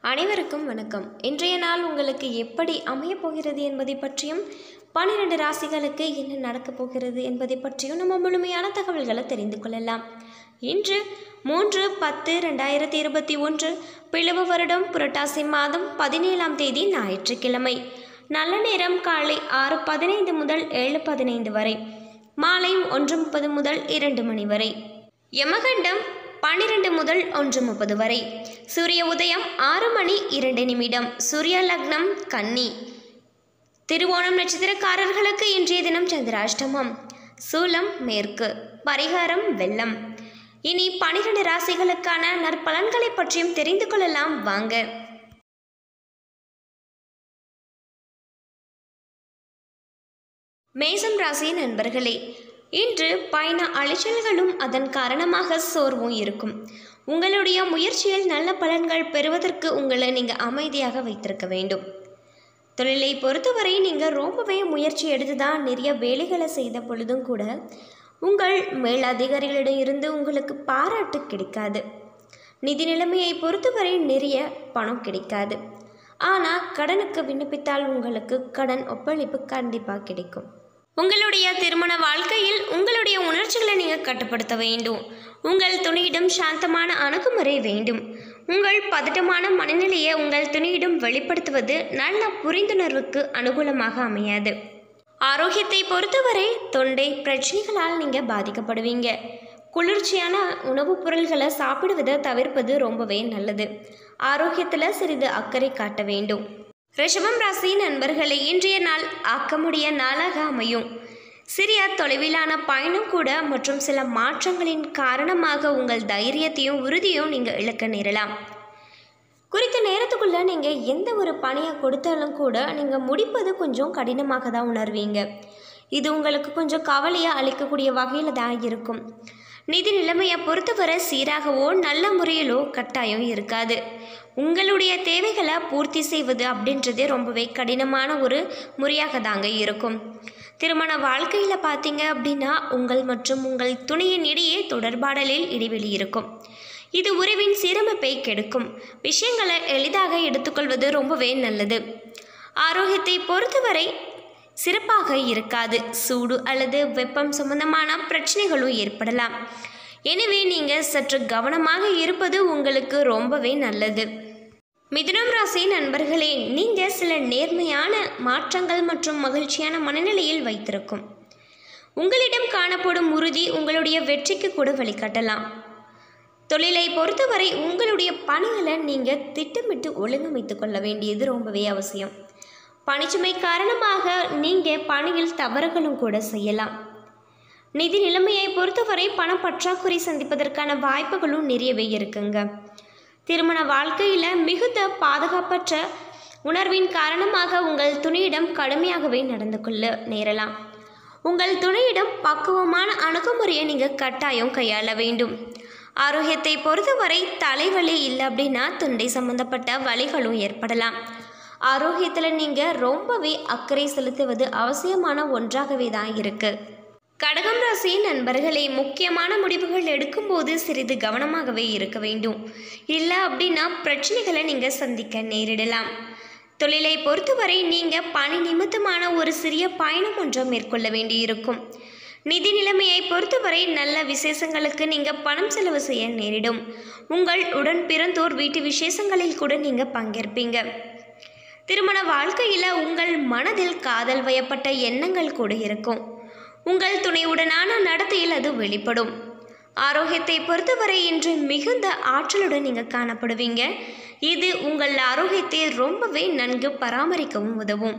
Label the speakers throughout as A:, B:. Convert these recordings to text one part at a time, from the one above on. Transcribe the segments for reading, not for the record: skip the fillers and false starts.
A: அனைவருக்கும் வணக்கம். இன்றைய நாள் உங்களுக்கு எப்படி அமையப் போகிறது என்பதை பற்றியும் 12 ராசிகளுக்கு என்ன நடக்கப் போகிறது என்பதை பற்றியும் நம்ம முழுமையான தகவல்களை தெரிந்து கொள்ளலாம். இன்று 3/10/2021 பிளவு வருடம் புரட்டாசி மாதம் 17ஆம் தேதி ஞாயிற்றுக்கிழமை. நல்ல நேரம் காலை 6:15 முதல் 7:15 வரை, மாலை 1:30 முதல் 2 மணி வரை. யமகண்டம் 12 முதல் 1:30 வரை. சூரிய உதயம் 6:02. சூரிய லக்னம் கன்னி. திருவோணம் நட்சத்திரக்காரர்களுக்கு இன்றைய தினம் சந்திராஷ்டமம். சூலம் மேற்கு. பரிகாரம் வெள்ளம். இனி 12 ராசிகளுக்கான நற்பலன்களை பற்றியும் தெரிந்து கொள்ளலாம் வாங்க. மேசம் ராசி நண்பர்களே, இன்று பயண அலைச்சல்களும் அதன் காரணமாக சோர்வும் இருக்கும். உங்களுடைய முயற்சியில் நல்ல பலன்கள் பெறுவதற்கு உங்களை நீங்கள் அமைதியாக வைத்திருக்க வேண்டும். தொழிலை பொறுத்தவரை நீங்கள் ரொம்பவே முயற்சி எடுத்து தான் நிறைய வேலைகளை செய்த பொழுதும் கூட உங்கள் மேலதிகாரிகளிடம் இருந்து உங்களுக்கு பாராட்டு கிடைக்காது. நிதி நிலைமையை பொறுத்தவரை நிறைய பணம் கிடைக்காது. ஆனால் கடனுக்கு விண்ணப்பித்தால் உங்களுக்கு கடன் ஒப்பளிப்பு கண்டிப்பாக கிடைக்கும். உங்களுடைய திருமண வாழ்க்கையில் உங்களுடைய உணர்ச்சிகளை நீங்கள் கட்டுப்படுத்த வேண்டும். உங்கள் துணையிடம் சாந்தமான அணுகுமுறை வேண்டும். உங்கள் பதட்டமான மனநிலையை உங்கள் துணையிடம் வெளிப்படுத்துவது நல்ல புரிந்துணர்வுக்கு அனுகூலமாக அமையாது. ஆரோக்கியத்தை பொறுத்தவரை தொண்டை பிரச்சனைகளால் நீங்கள் பாதிக்கப்படுவீங்க. குளிர்ச்சியான உணவுப் பொருள்களை சாப்பிடுவதை தவிர்ப்பது ரொம்பவே நல்லது. ஆரோக்கியத்தில் சிறிது அக்கறை காட்ட வேண்டும். ரிஷபம் ராசி நண்பர்களே, இன்றைய நாள் ஆக்கமுடைய நாளாக அமையும். சிறிய தொலைவிலான பயணம் கூட மற்றும் சில மாற்றங்களின் காரணமாக உங்கள் தைரியத்தையும் உறுதியும் நீங்கள் இழக்க நேரலாம். குறித்த நேரத்துக்குள்ளே நீங்கள் எந்த ஒரு பணியை கொடுத்தாலும் கூட நீங்கள் முடிப்பது கொஞ்சம் கடினமாக தான் உணர்வீங்க. இது உங்களுக்கு கொஞ்சம் கவலையை அளிக்கக்கூடிய வகையில் தான் இருக்கும். நிதி நிலைமையை பொறுத்தவரை சீராகவோ நல்ல முறையிலோ கட்டாயம் இருக்காது. உங்களுடைய தேவைகளை பூர்த்தி செய்வது அப்படின்றதே ரொம்பவே கடினமான ஒரு முறையாக தாங்க இருக்கும். திருமண வாழ்க்கையில் பார்த்தீங்க அப்படின்னா உங்கள் மற்றும் உங்கள் துணையின் இடையே தொடர்பாடலில் இடைவெளி இருக்கும். இது உறவின் சீரமைப்பை கெடுக்கும். விஷயங்களை எளிதாக எடுத்துக்கொள்வது ரொம்பவே நல்லது. ஆரோக்கியத்தை பொறுத்தவரை சிறப்பாக இருக்காது. சூடு அல்லது வெப்பம் சம்பந்தமான பிரச்சனைகளும் ஏற்படலாம். எனவே நீங்கள் சற்று கவனமாக இருப்பது உங்களுக்கு ரொம்பவே நல்லது. மிதுனம் ராசி நண்பர்களே, நீங்கள் சில நேர்மையான மாற்றங்கள் மற்றும் மகிழ்ச்சியான மனநிலையில் வைத்திருக்கும். உங்களிடம் காணப்படும் உறுதி உங்களுடைய வெற்றிக்கு கூட வழிகாட்டலாம். தொழிலை பொறுத்தவரை உங்களுடைய பணிகளை நீங்கள் திட்டமிட்டு ஒழுங்கமைத்து கொள்ள வேண்டியது ரொம்பவே அவசியம். பணிச்சுமை காரணமாக நீங்கள் பணியில் தவறுகளும் கூட செய்யலாம். நிதி நிலைமையை பொறுத்தவரை பண பற்றாக்குறை சந்திப்பதற்கான வாய்ப்புகளும் நிறையவே இருக்குங்க. திருமண வாழ்க்கையில் மிகுந்த பாதுகாப்பற்ற உணர்வின் காரணமாக உங்கள் துணையிடம் கடுமையாகவே நடந்து கொள்ள நேரலாம். உங்கள் துணையிடம் பக்குவமான அணுகுமுறையை நீங்கள் கட்டாயம் கையாள வேண்டும். ஆரோக்கியத்தை பொறுத்தவரை தலைவலி இல்லை அப்படின்னா தொண்டை சம்பந்தப்பட்ட வலிகளும் ஏற்படலாம். ஆரோக்கியத்தில் நீங்கள் ரொம்பவே அக்கறை செலுத்துவது அவசியமான ஒன்றாகவே தான் இருக்குது. கடகம் ராசி நண்பர்களே, முக்கியமான முடிவுகள் எடுக்கும்போது சிறிது கவனமாகவே இருக்க வேண்டும். இல்லை அப்படின்னா பிரச்சனைகளை நீங்கள் சந்திக்க நேரிடலாம். தொழிலை பொறுத்தவரை நீங்கள் பணி நிமித்தமான ஒரு சிறிய பயணம் ஒன்றை மேற்கொள்ள வேண்டியிருக்கும். நிதி நிலைமையை பொறுத்தவரை நல்ல விசேஷங்களுக்கு நீங்கள் பணம் செலவு செய்ய நேரிடும். உங்கள் உடன் பிறந்தோர் வீட்டு விசேஷங்களில் கூட நீங்கள் பங்கேற்பீங்க. திருமண வாழ்க்கையில் உங்கள் மனதில் காதல் வயப்பட்ட எண்ணங்கள் கூட இருக்கும். உங்கள் துணையுடனான நடத்தையில் அது வெளிப்படும். ஆரோக்கியத்தை பொறுத்தவரை இன்று மிகுந்த ஆற்றலுடன் நீங்கள் காணப்படுவீங்க. இது உங்கள் ஆரோக்கியத்தை ரொம்பவே நன்கு பராமரிக்கவும் உதவும்.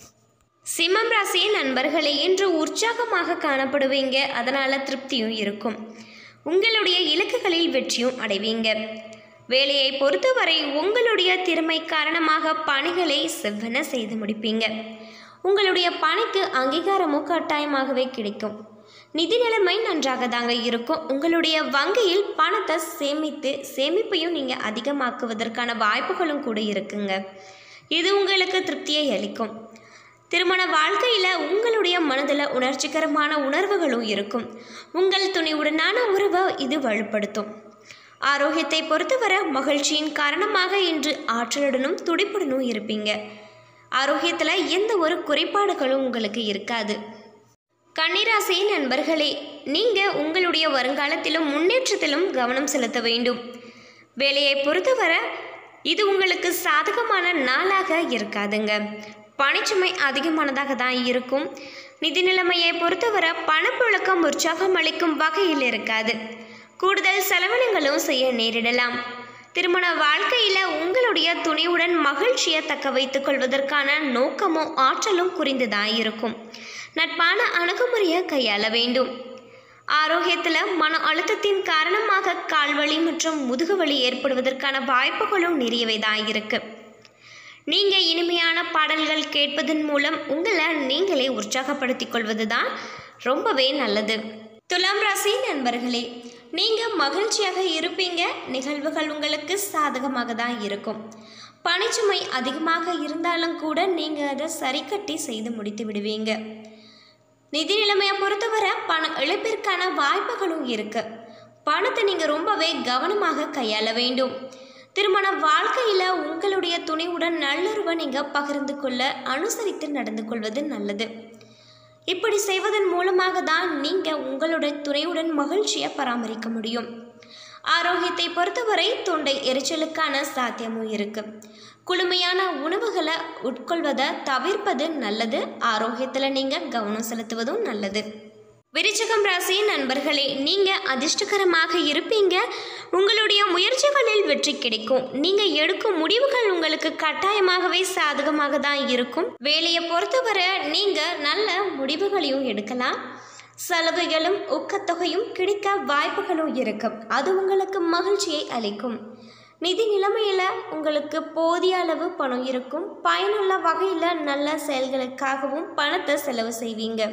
A: சிம்மம் ராசி நண்பர்களே, இன்று உற்சாகமாக காணப்படுவீங்க. அதனால் திருப்தியும் இருக்கும். உங்களுடைய இலக்குகளில் வெற்றியும் அடைவீங்க. வேலையை பொறுத்தவரை உங்களுடைய திறமை காரணமாக பணிகளை செவ்வன செய்து முடிப்பீங்க. உங்களுடைய பணிக்கு அங்கீகாரமும் கட்டாயமாகவே கிடைக்கும். நிதி நிலைமை நன்றாக தாங்க இருக்கும். உங்களுடைய வங்கியில் பணத்தை சேமிப்பையும் நீங்கள் அதிகமாக்குவதற்கான வாய்ப்புகளும் கூட இருக்குங்க. இது உங்களுக்கு திருப்தியை அளிக்கும். திருமண வாழ்க்கையில் உங்களுடைய மனதில் உணர்ச்சிகரமான உணர்வுகளும் இருக்கும். உங்கள் துணையுடனான உறவை இது வலுப்படுத்தும். ஆரோக்கியத்தை பொறுத்தவரை மகிழ்ச்சியின் காரணமாக இன்று ஆற்றலுடனும் துடிப்புடனும் இருப்பீங்க. ஆரோக்கியத்தில் எந்த ஒரு குறைபாடுகளும் உங்களுக்கு இருக்காது. கன்னிராசி நண்பர்களே, நீங்கள் உங்களுடைய வருங்காலத்திலும் முன்னேற்றத்திலும் கவனம் செலுத்த வேண்டும். வேலையை பொறுத்தவரை இது உங்களுக்கு சாதகமான நாளாக இருக்காதுங்க. பணிச்சுமை அதிகமானதாக தான் இருக்கும். நிதி நிலைமையை பொறுத்தவரை பணப்புழக்கம் உற்சாகம் அளிக்கும் வகையில் இருக்காது. கூடுதல் செலவினங்களும் செய்ய நேரிடலாம். திருமண வாழ்க்கையில் உங்களுடைய துணையுடன் மகிழ்ச்சியை தக்க வைத்துக் கொள்வதற்கான நோக்கமும் ஆற்றலும் குறைந்துதான் இருக்கும். நட்பான அணுகுமுறையை கையாள வேண்டும். ஆரோக்கியத்தில் மன அழுத்தத்தின் காரணமாக கால்வலி மற்றும் முதுகுவலி ஏற்படுவதற்கான வாய்ப்புகளும் நிறையவே தான் இருக்கு. நீங்கள் இனிமையான பாடல்கள் கேட்பதன் மூலம் உங்களை நீங்களே உற்சாகப்படுத்திக் கொள்வது தான் ரொம்பவே நல்லது. துலாம் ராசி நண்பர்களே, நீங்கள் மகிழ்ச்சியாக இருப்பீங்க. நிகழ்வுகள் உங்களுக்கு சாதகமாக தான் இருக்கும். பணிச்சுமை அதிகமாக இருந்தாலும் கூட நீங்கள் அதை சரி கட்டி செய்து முடித்து விடுவீங்க. நிதி நிலைமையை பொறுத்தவரை பண இழப்பிற்கான வாய்ப்புகளும் இருக்கு. பணத்தை நீங்கள் ரொம்பவே கவனமாக கையாள வேண்டும். திருமண வாழ்க்கையில் உங்களுடைய துணையுடன் நல்லுறவை நீங்கள் பகிர்ந்து கொள்ள அனுசரித்து நடந்து கொள்வது நல்லது. இப்படி செய்வதன் மூலமாக தான் நீங்கள் உங்களுடைய துணையுடன் மகிழ்ச்சியை பராமரிக்க முடியும். ஆரோக்கியத்தை பொறுத்தவரை தொண்டை எரிச்சலுக்கான சாத்தியமும் இருக்கு. குளுமையான உணவுகளை உட்கொள்வதை தவிர்ப்பது நல்லது. ஆரோக்கியத்தில் நீங்கள் கவனம் செலுத்துவதும் நல்லது. விருச்சிகம் ராசி நண்பர்களே, நீங்கள் அதிர்ஷ்டகரமாக இருப்பீங்க. உங்களுடைய முயற்சிகளில் வெற்றி கிடைக்கும். நீங்கள் எடுக்கும் முடிவுகள் உங்களுக்கு கட்டாயமாகவே சாதகமாக தான் இருக்கும். வேலையை பொறுத்தவரை நீங்கள் நல்ல முடிவுகளையும் எடுக்கலாம். செலவுகளும் ஊக்கத்தொகையும் கிடைக்க வாய்ப்புகளும் இருக்கும். அது உங்களுக்கு மகிழ்ச்சியை அளிக்கும். நிதி நிலைமையில் உங்களுக்கு போதிய அளவு பணம் இருக்கும். பயனுள்ள வகையில் நல்ல செயல்களுக்காகவும் பணத்தை செலவு செய்வீங்க.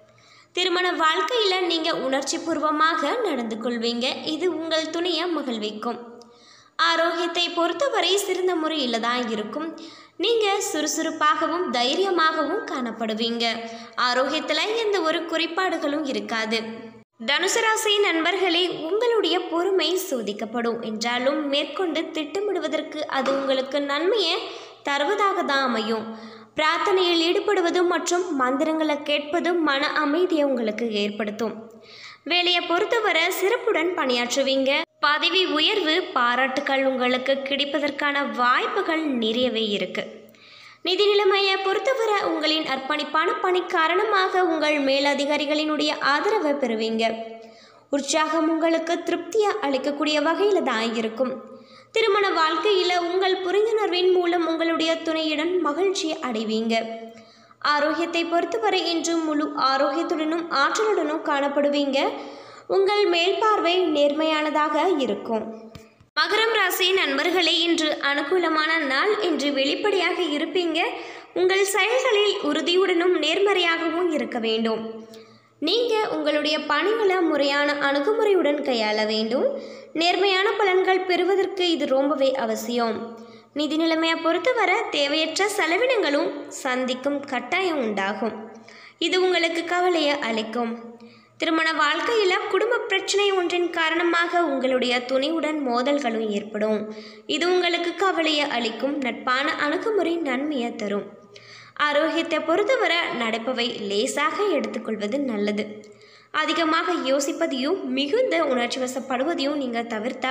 A: திருமண வாழ்க்கையில் நீங்கள் உணர்ச்சி பூர்வமாக நடந்து கொள்வீங்க. இது உங்கள் துணையை மகிழ்விக்கும். ஆரோக்கியத்தை பொறுத்தவரை சிறந்த முறையில் தான் இருக்கும். நீங்கள் சுறுசுறுப்பாகவும் தைரியமாகவும் காணப்படுவீங்க. ஆரோக்கியத்தில் எந்த ஒரு குறைபாடுகளும் இருக்காது. தனுசு ராசி நண்பர்களே, உங்களுடைய பொறுமை சோதிக்கப்படும் என்றாலும் மேற்கொண்டு திட்டமிடுவதற்கு அது உங்களுக்கு நன்மையை தருவதாக தான் அமையும். பிரார்த்தனையில் ஈடுபடுவதும் மற்றும் மந்திரங்களை கேட்பதும் மன அமைதியை உங்களுக்கு ஏற்படுத்தும். வேலையை பொறுத்தவரை சிறப்புடன் பணியாற்றுவீங்க. பதவி உயர்வு பாராட்டுகள் உங்களுக்கு கிடைப்பதற்கான வாய்ப்புகள் நிறையவே இருக்கு. நிதி நிலைமையை பொறுத்தவரை உங்களின் அர்ப்பணிப்பான பணி காரணமாக உங்கள் மேலதிகாரிகளினுடைய ஆதரவை பெறுவீங்க. உற்சாகம் உங்களுக்கு திருப்தியை அளிக்கக்கூடிய வகையில் தான் இருக்கும். திருமண வாழ்க்கையில் உங்கள் புரிந்துணர்வின் மூலம் உங்களுடைய துணையுடன் மகிழ்ச்சியை அடைவீங்க. ஆரோக்கியத்தை பொறுத்தவரை இன்று முழு ஆரோக்கியத்துடனும் ஆற்றலுடனும் காணப்படுவீங்க. உங்கள் மேல்பார்வை நேர்மையானதாக இருக்கும். மகரம் ராசி நண்பர்களே, இன்று அனுகூலமான நாள். இன்று வெளிப்படையாக இருப்பீங்க. உங்கள் செயல்களில் உறுதியுடனும் நேர்மறையாகவும் இருக்க வேண்டும். நீங்கள் உங்களுடைய பணிகளை முறையான அணுகுமுறையுடன் கையாள வேண்டும். நேர்மையான பலன்கள் பெறுவதற்கு இது ரொம்பவே அவசியம். நிதி நிலைமையை பொறுத்தவரை தேவையற்ற செலவினங்களும் சந்திக்கும் கட்டாயம் உண்டாகும். இது உங்களுக்கு கவலையை அளிக்கும். திருமண வாழ்க்கையில் குடும்ப பிரச்சனை ஒன்றின் காரணமாக உங்களுடைய துணையுடன் மோதல்களும் ஏற்படும். இது உங்களுக்கு கவலையை அளிக்கும். நட்பான அணுகுமுறை நன்மையை தரும். ஆரோக்கியத்தை பொறுத்தவரை நடப்பவை லேசாக எடுத்துக்கொள்வது நல்லது. அதிகமாக யோசிப்பதையும் மிகுந்த உணர்ச்சி வசப்படுவதையும் நீங்கள் தவிர்த்தா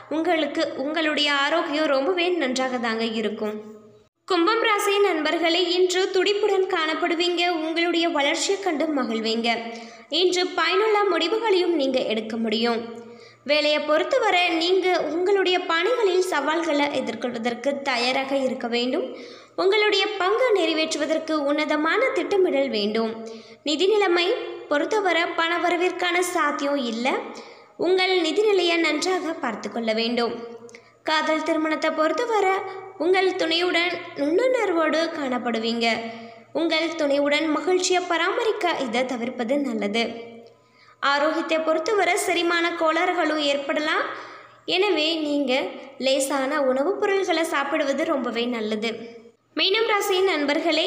A: உங்களுடைய ஆரோக்கியம் ரொம்பவே நன்றாக தாங்க இருக்கும். கும்பம் ராசி நண்பர்களே, இன்று துடிப்புடன் காணப்படுவீங்க. உங்களுடைய வளர்ச்சியை கண்டு மகிழ்வீங்க. இன்று பயனுள்ள முடிவுகளையும் நீங்கள் எடுக்க முடியும். வேலையை பொறுத்தவரை நீங்கள் உங்களுடைய பணிகளில் சவால்களை எதிர்கொள்வதற்கு தயாராக இருக்க வேண்டும். உங்களுடைய பங்கு நிறைவேற்றுவதற்கு உன்னதமான திட்டமிடல் வேண்டும். நிதி நிலைமை பொறுத்தவரை பணவரவிற்கான சாத்தியம் இல்லை. உங்கள் நிதி நிலையை நன்றாக பார்த்து கொள்ள வேண்டும். காதல் திருமணத்தை பொறுத்தவரை உங்கள் துணையுடன் நுண்ணுணர்வோடு காணப்படுவீங்க. உங்கள் துணையுடன் மகிழ்ச்சியை பராமரிக்க இதை தவிர்ப்பது நல்லது. ஆரோக்கியத்தை பொறுத்தவரை செரிமான கோளாறுகளும் ஏற்படலாம். எனவே நீங்கள் லேசான உணவுப் பொருள்களை சாப்பிடுவது ரொம்பவே நல்லது. மீனம் ராசி நண்பர்களே,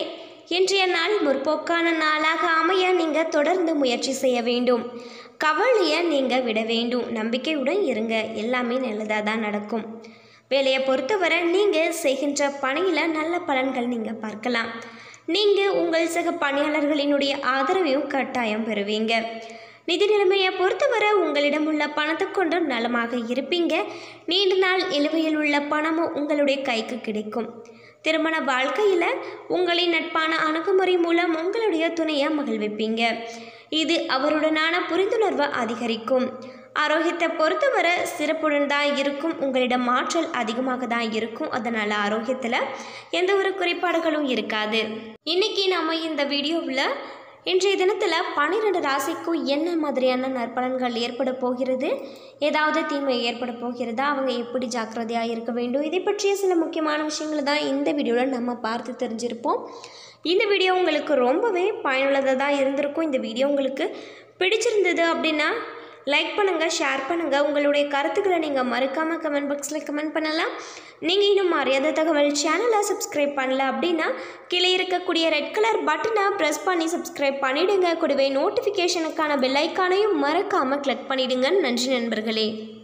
A: இன்றைய நாள் முற்போக்கான நாளாக அமைய நீங்கள் தொடர்ந்து முயற்சி செய்ய வேண்டும். கவலையை நீங்கள் விட வேண்டும். நம்பிக்கையுடன் இருங்க, எல்லாமே நல்லதாக தான் நடக்கும். வேலையை பொறுத்தவரை நீங்கள் செய்கின்ற பணியில் நல்ல பலன்கள் நீங்கள் பார்க்கலாம். நீங்கள் உங்கள் சக பணியாளர்களினுடைய ஆதரவையும் கட்டாயம் பெறுவீங்க. நிதி நிலைமையை பொறுத்தவரை உங்களிடம் உள்ள பணத்தை கொண்டு நலமாக இருப்பீங்க. நீண்ட நாள் நிலுவையில் உள்ள பணமும் உங்களுடைய கைக்கு கிடைக்கும். திருமண வாழ்க்கையில் உங்களின் நட்பான அணுகுமுறை மூலம் உங்களுடைய துணையை மகிழ்விப்பீங்க. இது அவருடனான புரிந்துணர்வை அதிகரிக்கும். ஆரோக்கியத்தை பொறுத்தவரை சிறப்புடன் தான் இருக்கும். உங்களிடம் ஆற்றல் அதிகமாக தான் இருக்கும். அதனால் ஆரோக்கியத்தில் எந்த ஒரு குறைபாடுகளும் இருக்காது. இன்றைக்கி நம்ம இந்த வீடியோவில் இன்றைய தினத்தில் 12 ராசிக்கும் என்ன மாதிரியான நற்பலன்கள் ஏற்பட போகிறது, ஏதாவது தீமை ஏற்பட போகிறதா, அவங்க எப்படி ஜாக்கிரதையாக இருக்க வேண்டும், இதை பற்றிய சில முக்கியமான விஷயங்களை தான் இந்த வீடியோவில் நம்ம பார்த்து தெரிஞ்சிருப்போம். இந்த வீடியோ உங்களுக்கு ரொம்பவே பயனுள்ளதாக தான் இருந்திருக்கும். இந்த வீடியோ உங்களுக்கு பிடிச்சிருந்தது அப்படின்னா லைக் பண்ணுங்கள், ஷேர் பண்ணுங்கள். உங்களுடைய கருத்துக்களை நீங்கள் மறக்காமல் கமெண்ட் பாக்ஸில் கமெண்ட் பண்ணலாம். நீங்கள் இன்னும் அறியாத தகவல் சேனலை சப்ஸ்கிரைப் பண்ணல அப்படின்னா கீழே இருக்கக்கூடிய ரெட் கலர் பட்டனை ப்ரெஸ் பண்ணி சப்ஸ்கிரைப் பண்ணிவிடுங்க. கூடவே நோட்டிஃபிகேஷனுக்கான பெல் ஐக்கானையும் மறக்காமல் கிளிக் பண்ணிவிடுங்க. நன்றி நண்பர்களே.